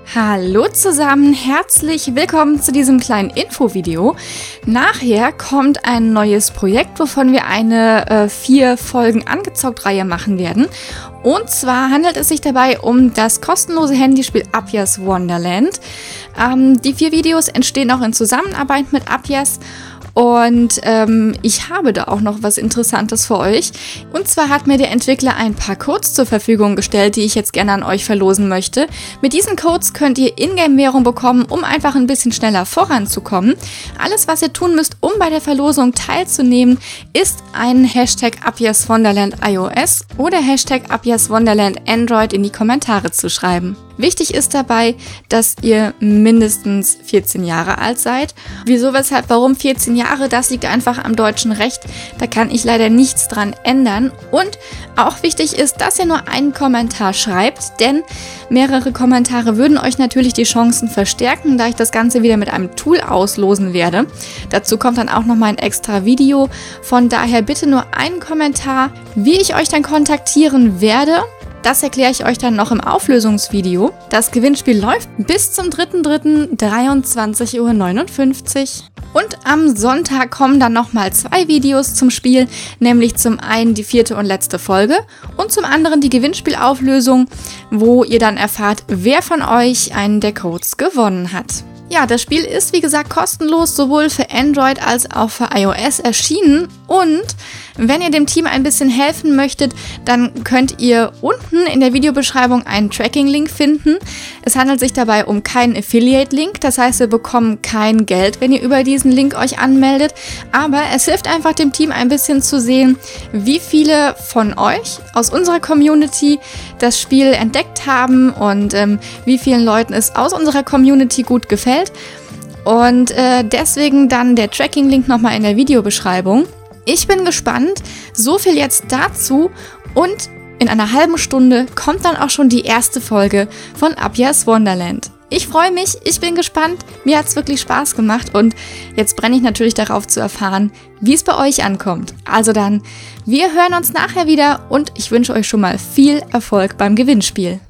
Hallo zusammen, herzlich willkommen zu diesem kleinen Infovideo. Nachher kommt ein neues Projekt, wovon wir eine 4 Folgen Angezockt-Reihe machen werden. Und zwar handelt es sich dabei um das kostenlose Handyspiel Abjas Wonderland. Die 4 Videos entstehen auch in Zusammenarbeit mit Abjas. Und ich habe da auch noch was Interessantes für euch. Und zwar hat mir der Entwickler ein paar Codes zur Verfügung gestellt, die ich jetzt gerne an euch verlosen möchte. Mit diesen Codes könnt ihr Ingame-Währung bekommen, um einfach ein bisschen schneller voranzukommen. Alles, was ihr tun müsst, um bei der Verlosung teilzunehmen, ist einen Hashtag Abjas Wonderland iOS oder Hashtag Abjas Wonderland Android in die Kommentare zu schreiben. Wichtig ist dabei, dass ihr mindestens 14 Jahre alt seid. Wieso, weshalb, warum 14 Jahre? Das liegt einfach am deutschen Recht. Da kann ich leider nichts dran ändern. Und auch wichtig ist, dass ihr nur einen Kommentar schreibt, denn mehrere Kommentare würden euch natürlich die Chancen verstärken, da ich das Ganze wieder mit einem Tool auslosen werde. Dazu kommt dann auch nochmal ein extra Video. Von daher bitte nur einen Kommentar. Wie ich euch dann kontaktieren werde, das erkläre ich euch dann noch im Auflösungsvideo. Das Gewinnspiel läuft bis zum 3.3.23:59 Uhr. Und am Sonntag kommen dann nochmal 2 Videos zum Spiel, nämlich zum einen die 4. und letzte Folge und zum anderen die Gewinnspielauflösung, wo ihr dann erfahrt, wer von euch einen der Codes gewonnen hat. Ja, das Spiel ist wie gesagt kostenlos, sowohl für Android als auch für iOS erschienen. Und wenn ihr dem Team ein bisschen helfen möchtet, dann könnt ihr unten in der Videobeschreibung einen Tracking-Link finden. Es handelt sich dabei um keinen Affiliate-Link, das heißt, wir bekommen kein Geld, wenn ihr über diesen Link euch anmeldet. Aber es hilft einfach dem Team ein bisschen zu sehen, wie viele von euch aus unserer Community das Spiel entdeckt haben und wie vielen Leuten es aus unserer Community gut gefällt. Und deswegen dann der Tracking-Link nochmal in der Videobeschreibung. Ich bin gespannt. So viel jetzt dazu. Und in einer halben Stunde kommt dann auch schon die erste Folge von Abjas Wonderland. Ich freue mich, ich bin gespannt. Mir hat es wirklich Spaß gemacht und jetzt brenne ich natürlich darauf zu erfahren, wie es bei euch ankommt. Also dann, wir hören uns nachher wieder und ich wünsche euch schon mal viel Erfolg beim Gewinnspiel.